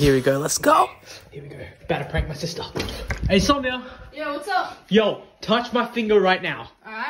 here we go. Let's go. Here we go. About to prank my sister. Hey, Sonia. Yo, what's up? Yo, touch my finger right now. Alright.